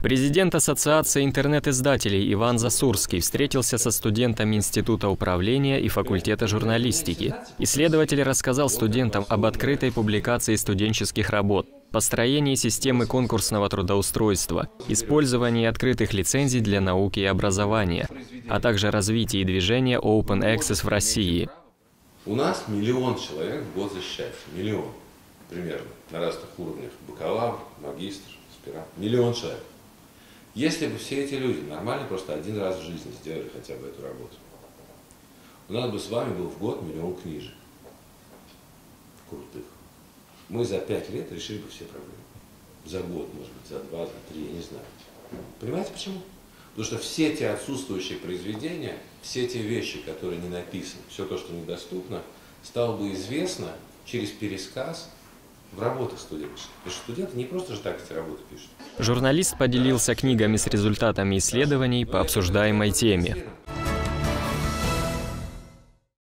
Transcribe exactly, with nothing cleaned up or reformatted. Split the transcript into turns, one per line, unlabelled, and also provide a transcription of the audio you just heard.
Президент Ассоциации интернет-издателей Иван Засурский встретился со студентами Института управления и факультета журналистики. Исследователь рассказал студентам об открытой публикации студенческих работ, построении системы конкурсного трудоустройства, использовании открытых лицензий для науки и образования, а также развитии движения Open Access в России.
У нас миллион человек в год защищается. Миллион. Примерно. На разных уровнях. Бакалавр, магистр, аспирант. Миллион человек. Если бы все эти люди нормально просто один раз в жизни сделали хотя бы эту работу, у нас бы с вами был в год миллион книжек. Крутых. Мы за пять лет решили бы все проблемы. За год, может быть, за два, за три, я не знаю. Понимаете почему? Потому что все те отсутствующие произведения, все те вещи, которые не написаны, все то, что недоступно, стало бы известно через пересказ в работах студентов. Потому что студенты не просто же так эти работы пишут.
Журналист поделился книгами с результатами исследований по обсуждаемой теме.